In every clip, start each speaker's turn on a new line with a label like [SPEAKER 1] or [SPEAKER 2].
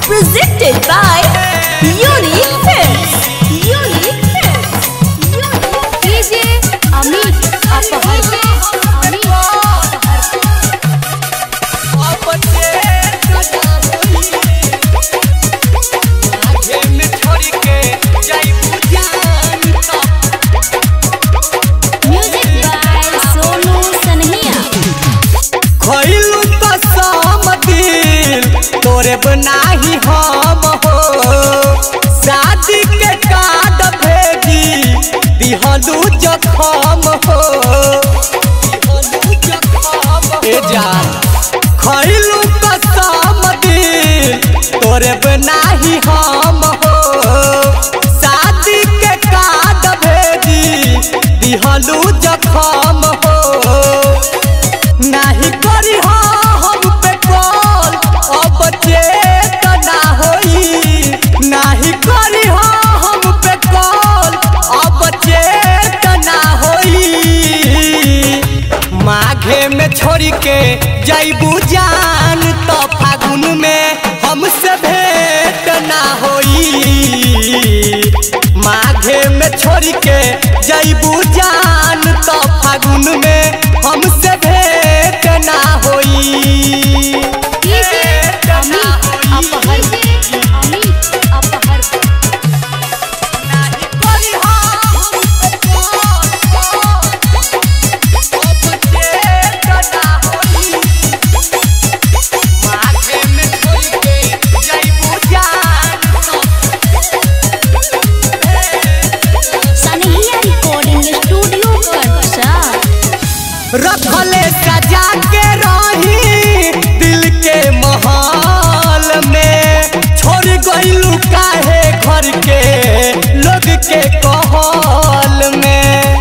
[SPEAKER 1] Presented by Unique Films. Unique Films. DJ Amit Apahar.
[SPEAKER 2] तोरे बनाही हम हो शादी के कार्ड भेजी दिहलू जखम हो ए जान खइलू कसम दिल तोरे बनाही हम हो शादी के कार्ड भेजी दिहलू जखम हो नाही करी हम पे कॉल अब चेतना होई नाही करी हम पे कॉल अब चेतना होई माघे में छोड़ी के जाइबू जान तो फागुन में हमसे भेंट ना होई माघे में छोड़ी के जाइबू जान तो फागुन में हमसे भेंट ना होई। रखले सजा के रही दिल के महल में छोड़ गइलू काहे घर के लोग के कहल में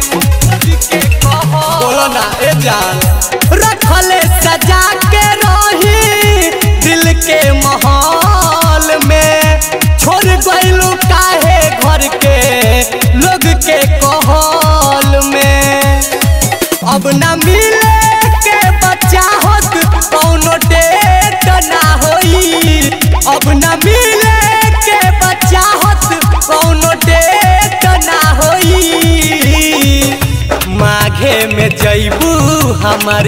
[SPEAKER 2] बोलो ना ए जान रखले सजा के रही दिल के महल में छोड़ गइलू काहे घर के लोग के कहल में अब ना मिले के बच्चा होत कौनो डेट ना होई अब ना मिले के बच्चा होत कौनो डेट ना होई माघे में जइबू हमर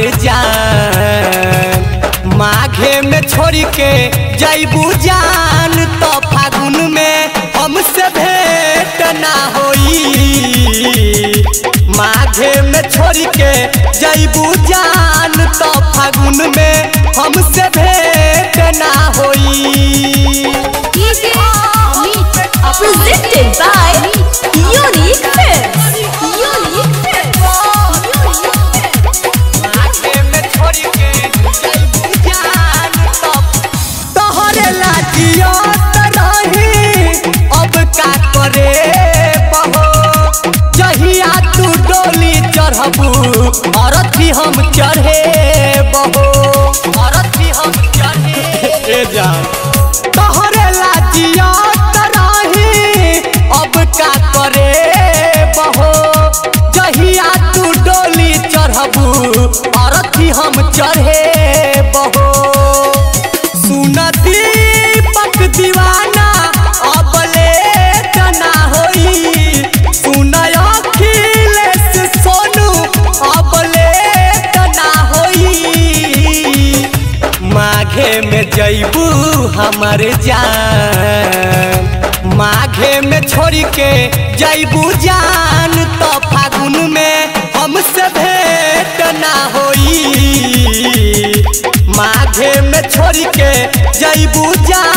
[SPEAKER 2] जान माघे में छोड़ के जइबू जान तो फागुन में हमसे भेंट ना होई माघे में छोड़ के जइबू जान तो फागुन में हमसे भेंट ना होई।
[SPEAKER 1] Presented by Unique Films. Unique Films.
[SPEAKER 2] माघे में छोड़ के जइबू जान तो तोहरे लाजिया तरही अब का करे बहो जहिया तू डोली चढ़बू औरती हम चढ़े बहो औरती हम चढ़े जान तोहरे लाजिया तरही अब का करे बहो जहिया तू डोली चढ़बू औरती हम चढ़े बहो सुन दीपक दीवाना अब लेट ना होई सुन अखिलेश सोनू अब लेट ना होई माघे में जइबू हमर जान माघे में छोड़ के जइबू जान तो फागुन में हमसे भेंट ना होई माघे में छोड़ के जइबू जान